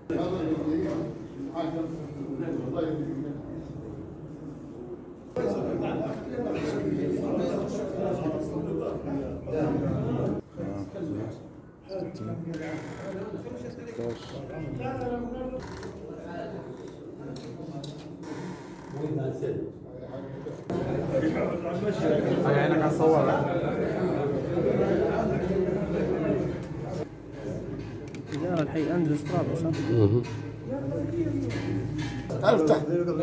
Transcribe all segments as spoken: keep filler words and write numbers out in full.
هاي عينك على الصور. لا الحقيقة عند الاستراب صح؟ تعال افتح.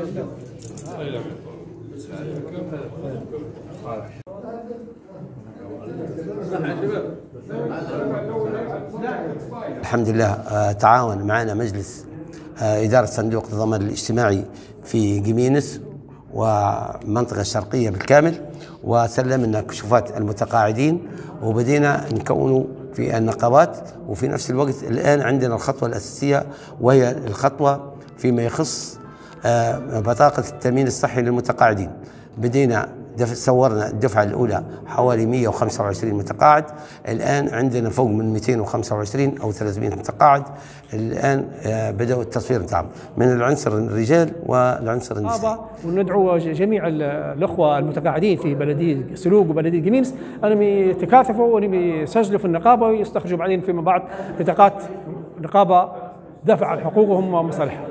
الحمد لله تعاون معنا مجلس إدارة صندوق الضمان الاجتماعي في جمينس والمنطقة الشرقية بالكامل، وسلمنا كشوفات المتقاعدين وبدينا نكونوا في النقابات. وفي نفس الوقت الآن عندنا الخطوة الأساسية وهي الخطوة فيما يخص بطاقة التأمين الصحي للمتقاعدين. بدينا صورنا الدفعة الأولى حوالي مئة وخمسة وعشرين متقاعد، الآن عندنا فوق من مئتين وخمسة وعشرين أو ثلاثمئة متقاعد. الآن بدأوا التصوير بتاعهم من العنصر الرجال والعنصر النساء. وندعو جميع الأخوة المتقاعدين في بلدية سلوق وبلدية جمينس أنهم يتكاتفوا وأنهم يسجلوا في النقابة ويستخرجوا بعدين فيما بعد بطاقات نقابة دفع عن حقوقهم ومصالحهم.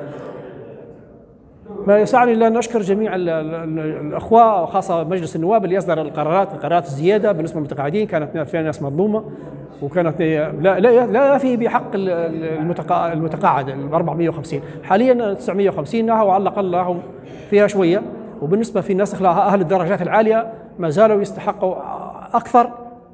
ما يسعني الا ان اشكر جميع الاخوه وخاصه مجلس النواب اللي يصدر القرارات القرارات الزياده بالنسبه للمتقاعدين. كانت فيها ناس مظلومه وكانت لا لا لا في بحق المتقاعد ال أربعمئة وخمسين، حاليا تسعمئة وخمسين وعلى الاقل لهم فيها شويه. وبالنسبه في الناس اهل الدرجات العاليه ما زالوا يستحقوا اكثر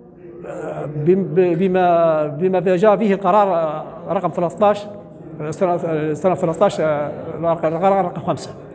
بما بما جاء فيه القرار رقم ثلاثة عشر سنة ثلاثة عشر رقم خمسة.